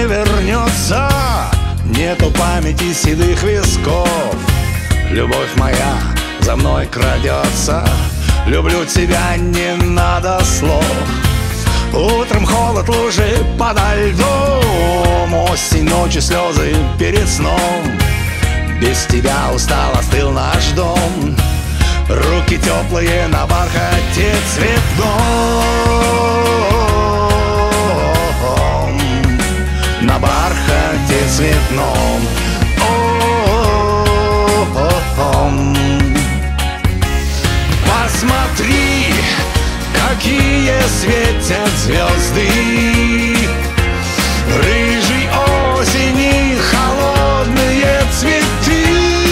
вернется, нету памяти седых висков. Любовь моя за мной крадется, люблю тебя, не надо слов. Утром холод, лужи подо льдом, осень, ночью, слезы перед сном. Без тебя устал, остыл наш дом, руки теплые на бархате цветном, на бархате цветном. Посмотри, какие светят звезды рыжей осени, холодные цветы.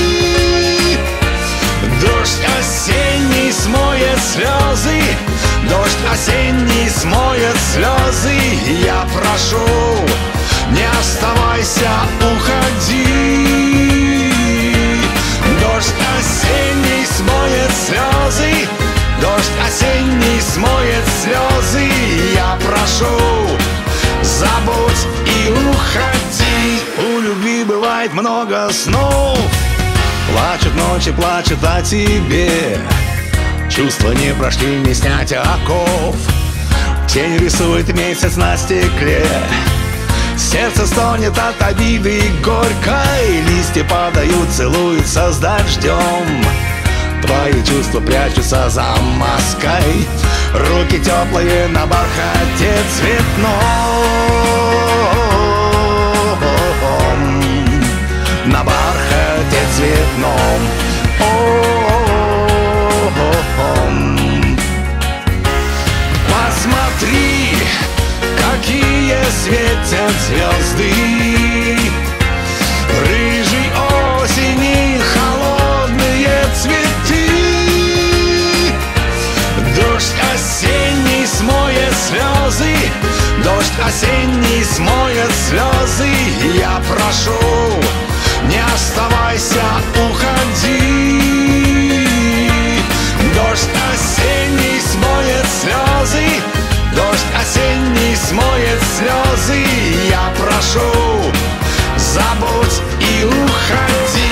Дождь осенний смоет слезы, дождь осенний смоет слезы. Я прошу, не оставайся, уходи. Дождь осенний смоет слезы, дождь осенний смоет слезы. Я прошу, забудь и уходи. У любви бывает много снов, плачут ночи, плачут о тебе. Чувства не прошли, не снять оков, тень рисует месяц на стекле. Сердце стонет от обиды горькой, листья падают, целуются с дождем. Твои чувства прячутся за маской, руки теплые на бархате цветном, на бархате цветном. Посмотри, какие светят звезды рыжей осени, холодные цветы. Дождь осенний смоет слезы, дождь осенний смоет слезы. Я прошу, не оставайся, уходи. Дождь осенний смоет слезы, дождь осенний смоет слезы. Я прошу, забудь и уходи.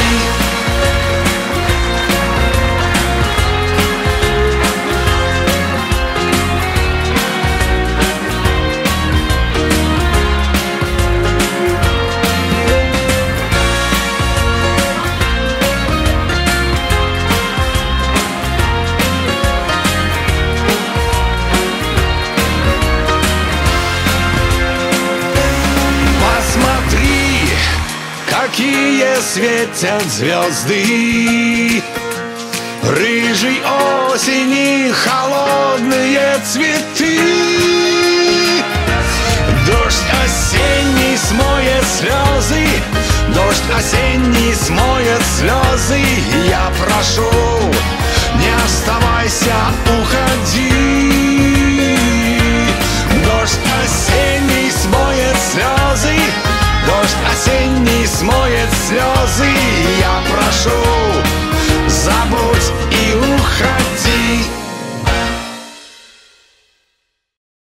Какие светят звезды рыжей осени, холодные цветы. Дождь осенний смоет слезы, дождь осенний смоет слезы. Я прошу, не оставайся, уходи. Дождь осенний смоет слезы, дождь осенний смоет слезы. Я прошу, забудь